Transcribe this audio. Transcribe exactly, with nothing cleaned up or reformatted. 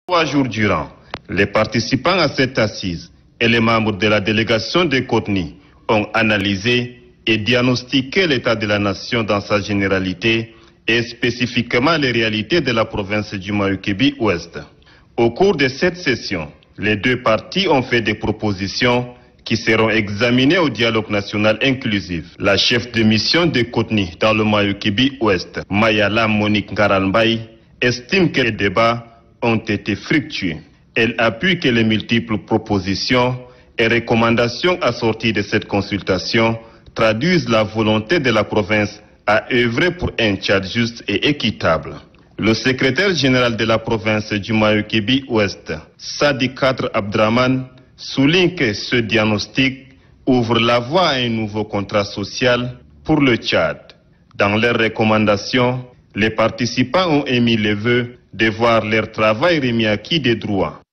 Trois jours durant, les participants à cette assise et les membres de la délégation de Kotni ont analysé et diagnostiqué l'état de la nation dans sa généralité et spécifiquement les réalités de la province du Mayukébi-Ouest. Au cours de cette session, les deux parties ont fait des propositions qui seront examinées au dialogue national inclusif. La chef de mission de Kotni dans le Mayukébi-Ouest, Mayala Monique Ngaranbay, estime que les débats ont été fructueux. Elle appuie que les multiples propositions et recommandations assorties de cette consultation traduisent la volonté de la province à œuvrer pour un Tchad juste et équitable. Le secrétaire général de la province du Mayukébi-Ouest, Sadi Kadr Abdraman, souligne que ce diagnostic ouvre la voie à un nouveau contrat social pour le Tchad. Dans leurs recommandations, les participants ont émis le vœu de voir leur travail remis acquis des droits.